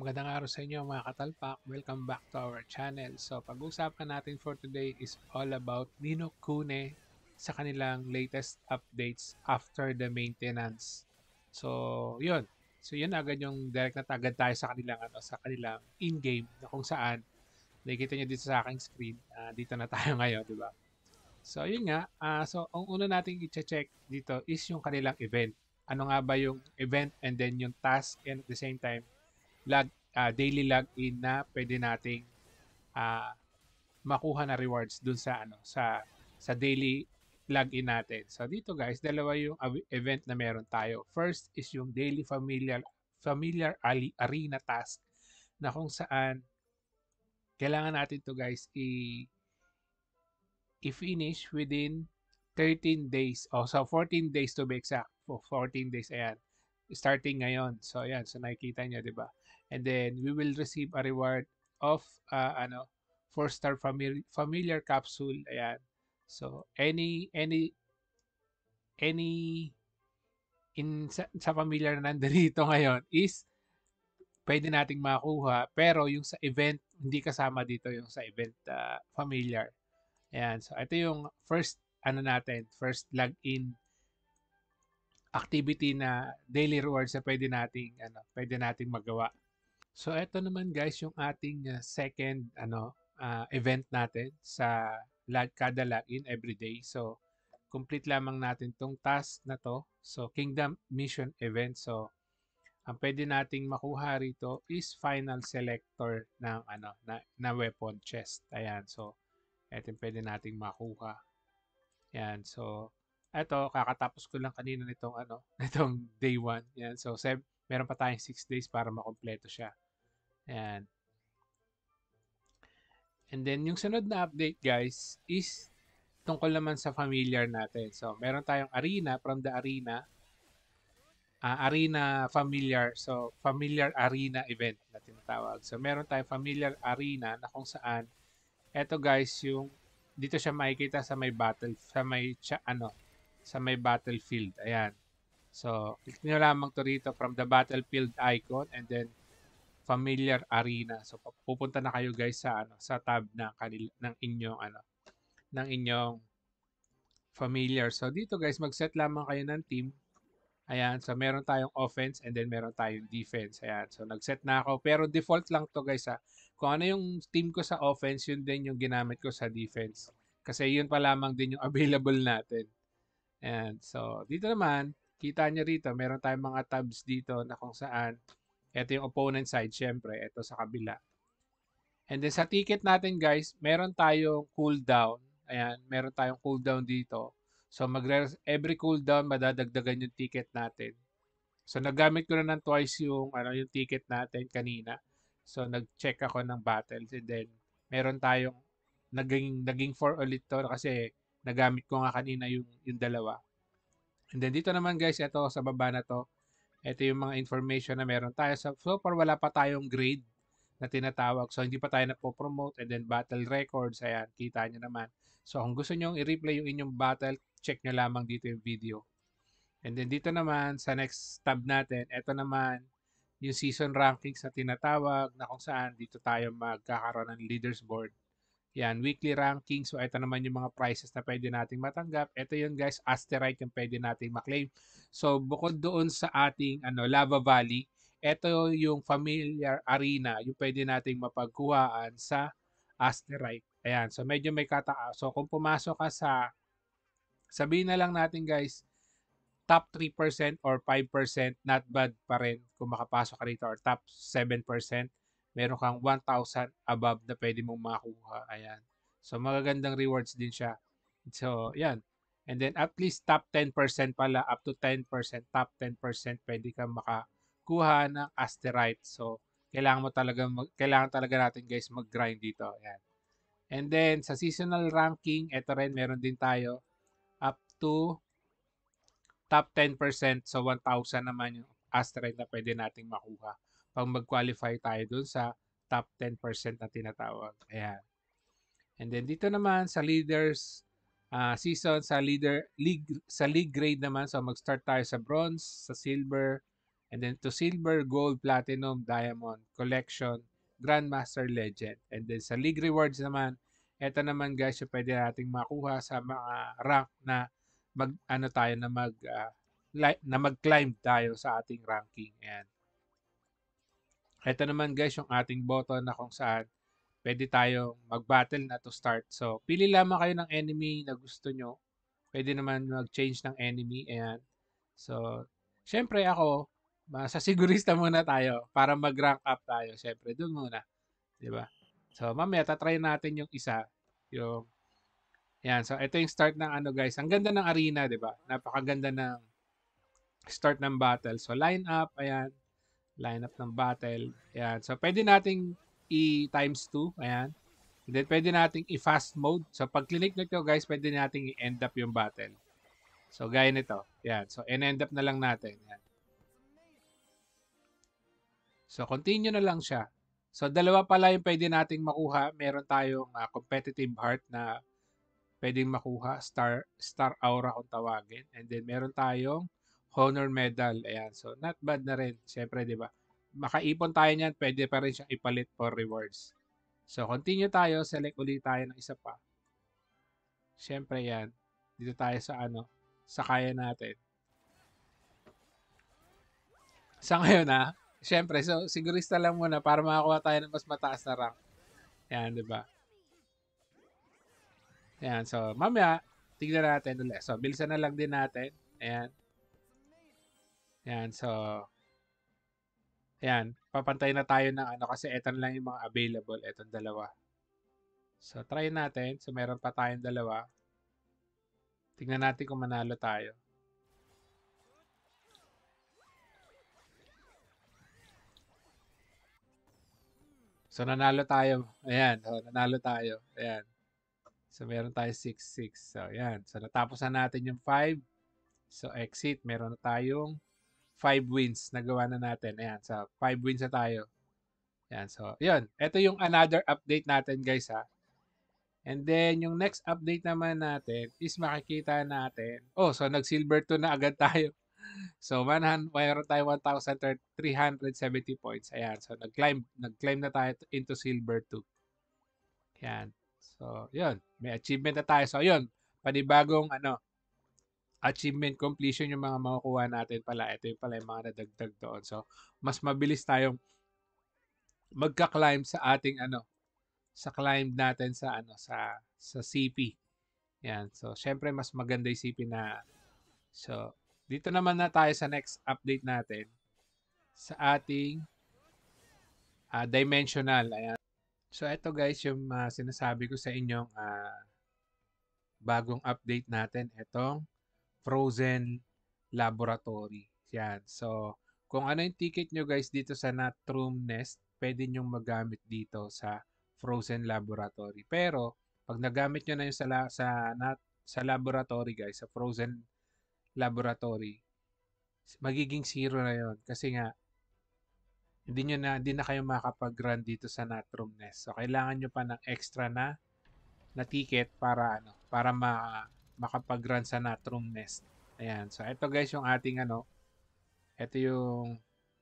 Magandang araw sa inyo mga katalpak. Welcome back to our channel. So pag-uusapan natin for today is all about Ni no Kune sa kanilang latest updates after the maintenance. So yun. So yun agad yung direct na agad tayo sa kanilang sa kanilang in-game na kung saan nakikita niyo dito sa aking screen. Dito na tayo ngayon, di ba? So yun nga, so ang una nating i-check dito is yung kanilang event. Ano nga ba yung event and then yung task, and at the same time daily login na pwede nating ah, makuha na rewards dun sa sa daily login natin. So dito guys, dalawa yung event na meron tayo. First is yung daily familiar arena task na kung saan kailangan natin to guys i-finish within 13 days. So 14 days to be exact. For 14 days, ayan. Starting ngayon. So ayan, so nakikita nyo, di ba? And then we will receive a reward of 4-star familiar capsule. Ayan. So any sa familiar na nandito ngayon is pwede nating makuha, pero yung sa event hindi kasama dito yung sa event familiar. Ayan. So ito yung first first login activity na daily rewards na pwede nating magawa. So ito naman guys yung ating second event natin sa kada login every day. So complete lamang natin tong task na to. So Kingdom Mission Event. So ang pwede nating makuha rito is final selector ng na weapon chest. Ayan. So ito yung pwede nating makuha. Yan. So, eto kakatapos ko lang kanina nitong nitong day 1. Yan. So, meron pa tayong 6 days para makumpleto siya. Ayan. And then, yung sunod na update, guys, is tungkol naman sa familiar natin. So, meron tayong arena from the arena. Arena familiar. So, familiar arena event na tinatawag. So, meron tayong familiar arena na kung saan, eto guys, yung dito siya makikita sa may sa may battlefield. Ayan. So, click nyo lamang to rito from the battlefield icon and then familiar arena. So, pupunta na kayo guys sa sa tab ng inyong ng inyong familiar. So, dito guys, mag-set lamang kayo ng team. Ayan, so meron tayong offense and then meron tayong defense. Ayan, so nag-set na ako. Pero default lang to guys ha. Kung ano yung team ko sa offense, yun din yung ginamit ko sa defense. Kasi yun pa lamang din yung available natin. Ayan, so dito naman, kita nyo rito, meron tayong mga tabs dito na kung saan, ito yung opponent side, syempre, ito sa kabila. And then sa ticket natin guys, meron tayong cooldown. Ayan, meron tayong cooldown dito. So every cooldown madadagdagan yung ticket natin. So nagamit ko na ng twice yung yung ticket natin kanina. So nag-check ako ng battles and then meron tayong naging 4 ulit to kasi nagamit ko nga kanina yung dalawa. And then dito naman guys, ito sa baba na to, ito yung mga information na meron tayo. So far wala pa tayong grade na tinatawag. So hindi pa tayo napopromote and then battle records, ayan, kita nyo naman. So kung gusto nyo i-replay yung inyong battle, check nyo lamang dito yung video. And then dito naman sa next tab natin, ito naman yung season rankings na tinatawag na kung saan dito tayo magkakaroon ng leaders board. Yan, weekly ranking. So, ito naman yung mga prizes na pwede nating matanggap. Ito yung guys, asteroid yung pwede nating maklaim. So, bukod doon sa ating Lava Valley, ito yung familiar arena, yung pwede nating mapagkuhaan sa asteroid. Ayan, so medyo may kataas. So, kung pumasok ka sabihin na lang natin guys, top 3% or 5%, not bad pa rin kung makapasok ka rito or top 7%, meron kang 1,000 above na pwede mong makuha. Ayan. So, magagandang rewards din siya. So, yan. And then, at least top 10% pala, up to 10%, top 10% pwede kang makakuha ng asteroid. So, kailangan talaga natin guys mag-grind dito. Ayan. And then, sa seasonal ranking, ito rin, meron din tayo up to top 10%, so 1,000 naman yung asteroid na pwede nating makuha pag mag-qualify tayo dun sa top 10% na tinatawag. Ayan. And then dito naman sa leaders season, sa league grade naman, so mag-start tayo sa bronze, sa silver, And then to silver, gold, platinum, diamond, collection, grandmaster, legend. And then sa league rewards naman, eto naman guys yung pwede nating makuha sa mga rank na mag ano tayo na na mag-climb tayo sa ating ranking. Ayan. Ito naman guys yung ating button na kung saan pwede tayong mag-battle na to start. So, pili lamang kayo ng enemy na gusto nyo. Pwede naman mag-change ng enemy. Ayan. So, syempre ako, sa sigurista muna tayo para mag-rank up tayo. Syempre, dun muna. Di ba? So, mamaya, tatry natin yung isa. Yung, yan. So, ito yung start ng ano guys. Ang ganda ng arena, di ba? Napakaganda ng start ng battle. So, line up. Ayan. Line up ng battle. Ayan. So, pwede nating i-times 2. Ayan. And then, pwede nating i-fast mode. So, pag click nyo guys, pwede nating i-end up yung battle. So, gaya nito. Yan. So, end up na lang natin. Yan. So, continue na lang siya. So, dalawa pala yung pwede nating makuha. Meron tayong competitive heart na pwedeng makuha. Star aura kung tawagin. And then, meron tayong honor medal. Ayan. So, not bad na rin. Siyempre, di ba? Makaipon tayo niyan. Pwede pa rin siyang ipalit for rewards. So, continue tayo. Select ulit tayo ng isa pa. Siyempre, yan. Dito tayo sa sa kaya natin. Sa ngayon siyempre, so sigurista lang muna para makakuha tayo ng mas mataas na rank. Yan, di ba? Yan, so mamaya, tignan natin ulit. So, bilisan na lang din natin. Ayan. Yan, so, ayan, papantay na tayo ng kasi eto lang yung mga available, etong dalawa. So, try natin. So, meron pa tayong dalawa. Tingnan natin kung manalo tayo. So, nanalo tayo. Ayan, so, nanalo tayo. Ayan. So, meron tayo 6-6. So, ayan. So, natapos na natin yung 5. So, exit. Meron na tayong 5 wins. Nagawa na natin. Ayan. So, 5 wins na tayo. Ayan. So, yun. Ito yung another update natin, guys, And then, yung next update naman natin is makikita natin. Oh, so, nag-silver 2 na agad tayo. So, mayroon tayo 1,370 points. Ayan. So, nag-climb na tayo into silver 2. Ayan. So, yun. May achievement na tayo. So, yun. Panibagong achievement completion yung mga makukuha natin pala. Ito yung pala yung mga nadagdag doon. So, mas mabilis tayong magka-climb sa ating sa climb natin sa CP. Yan. So, syempre mas maganda yung CP na so, dito naman na tayo sa next update natin sa ating dimensional. Ayan. So, ito guys yung sinasabi ko sa inyong bagong update natin. Itong Frozen Laboratory. Yan. So, kung ano yung ticket nyo guys dito sa Natroom Nest, pwede nyong magamit dito sa Frozen Laboratory. Pero, pag nagamit nyo na yung sa laboratory guys, sa Frozen Laboratory, magiging zero na yon kasi nga hindi na kayo makapag-run dito sa Natroom Nest. So, kailangan nyo pa ng extra na ticket para makapag-run sa Natroom Nest. Ayan. So, ito guys yung ating ito yung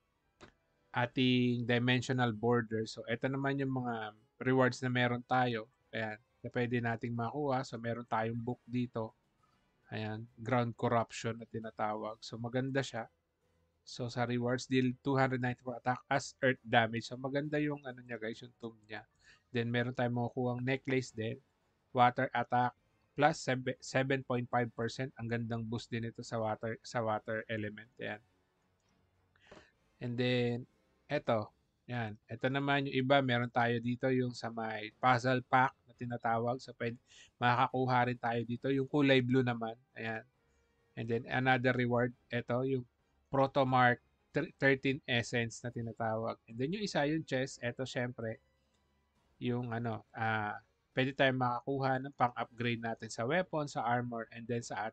ating dimensional border. So, ito naman yung mga rewards na meron tayo. Ayan. Na pwede nating makuha. So, meron tayong book dito. Ayan. Ground corruption na tinatawag. So, maganda siya. So, sa rewards, deal 294 attack as earth damage. So, maganda yung niya guys, yung tomb niya. Then, meron tayong makukuha necklace din. Water attack plus 7.5%. Ang gandang boost din ito sa water element. Ayan. And then, eto. Yan. Ito naman yung iba. Meron tayo dito yung sa may puzzle pack na tinatawag. So, makakakuha rin tayo dito. Yung kulay blue naman. Ayan. And then, another reward. Ito, yung Protomark 13 Essence na tinatawag. And then, yung isa, yung chest. Ito, syempre, yung pwede tayong makakuha ng pang-upgrade natin sa weapon, sa armor, and then sa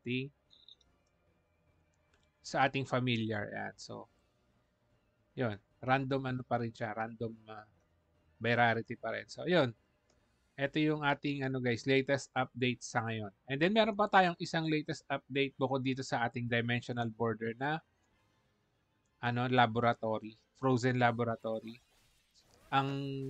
ating familiar. Yan. So, yun. Random pa rin siya. Random by rarity pa rin. So, yun. Ito yung ating guys, latest update sa ngayon. And then meron pa tayong isang latest update bukod dito sa ating dimensional border na laboratory, frozen laboratory. Ang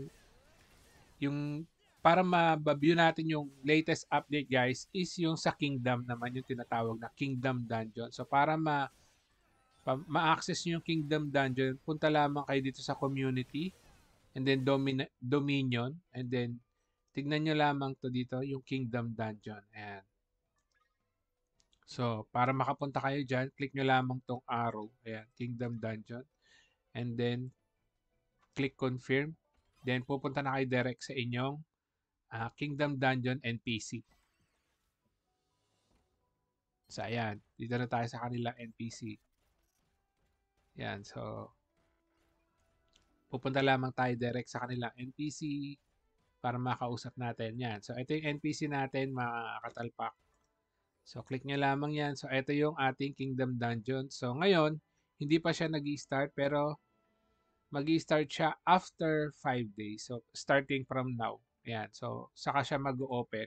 yung para ma-view natin yung latest update guys is yung sa Kingdom naman yung tinatawag na Kingdom Dungeon. So para ma-access nyo yung Kingdom Dungeon, punta lamang kayo dito sa community and then Dominion and then tignan nyo lamang to dito yung Kingdom Dungeon. Ayan. So, para makapunta kayo dyan, click nyo lamang tong arrow. Ayan, Kingdom Dungeon. And then, click confirm. Then, pupunta na kayo direct sa inyong Kingdom Dungeon NPC. So, ayan. Dito na tayo sa kanilang NPC. Ayan, so, pupunta lamang tayo direct sa kanilang NPC para makausap natin. Yan. So, ito yung NPC natin, mga katalpak. So, click nyo lamang yan. So, ito yung ating Kingdom Dungeon. So, ngayon, hindi pa siya nag-i-start pero mag-i-start siya after 5 days. So, starting from now. Ayan. So, saka siya mag-open.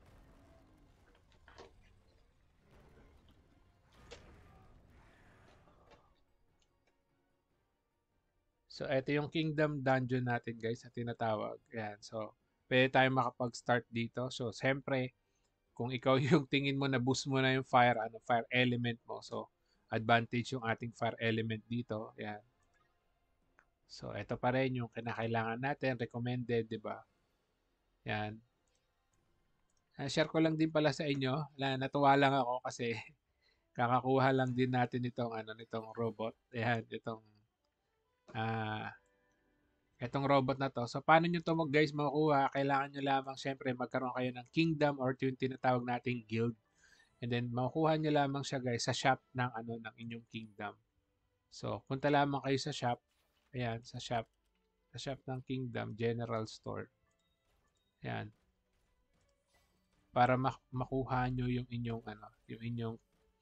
So, ito yung Kingdom Dungeon natin guys na tinatawag. Ayan. So, pwede tayo makapag-start dito. So, siyempre, kung ikaw yung tingin mo na boost mo na yung fire element mo. So, advantage yung ating fire element dito. Ayan. So, ito pa rin yung kinakailangan natin. Recommended, di ba? Yan. Share ko lang din pala sa inyo. Natuwa lang ako kasi kakakuha lang din natin nitong robot. Ayan, itong robot na to. So, paano nyo to guys makukuha? Kailangan nyo lamang syempre magkaroon kayo ng kingdom or yung tinatawag nating guild. And then, makukuha nyo lamang siya guys sa shop ng inyong kingdom. So, punta lamang kayo sa shop. Ayan, sa shop ng kingdom, general store. Ayan. Para makuha nyo yung inyong yung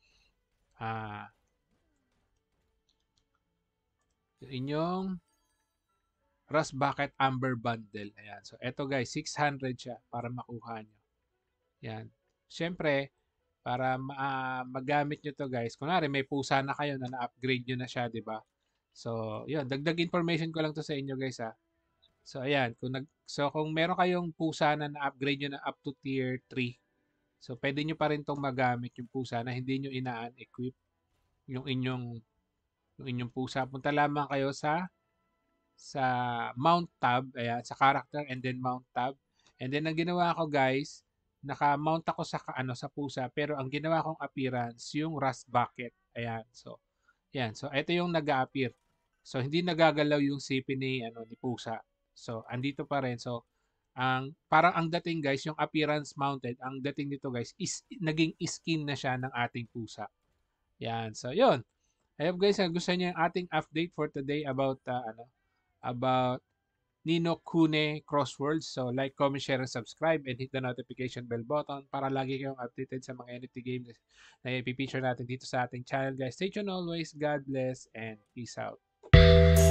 inyong Rust Bucket Amber Bundle. Ayan. So, eto guys, 600 siya para makuha nyo. Ayan. Siyempre, para magamit nyo to guys, kunwari may pusa na kayo na na-upgrade nyo na siya, di ba? So, yun. Dagdag information ko lang to sa inyo guys ha. So, ayan. Kung meron kayong pusa na na-upgrade nyo na up to tier 3, so, pwede nyo pa rin tong magamit yung pusa na hindi nyo inaan-equip yung inyong pusa. Punta lamang kayo sa mount tab, ayan, sa character and then mount tab. And then ang ginawa ko guys, naka-mount ako sa pusa pero ang ginawa kong appearance yung Rust Bucket. Ayan. So, yan. So, ito yung nag-a-appear. So, hindi nagagalaw yung CP ni pusa. So, andito pa rin. So, parang ang dating guys, yung appearance mounted, ang dating nito guys is naging skin na siya ng ating pusa. Yan. So, yun. I hope guys, gusto niyo yung ating update for today about Ni no Kuni Crosswords. So, like, comment, share, and subscribe, and hit the notification bell button para lagi kayong updated sa mga NFT games na ipipicture natin dito sa ating channel, guys. Stay tuned always. God bless, and peace out.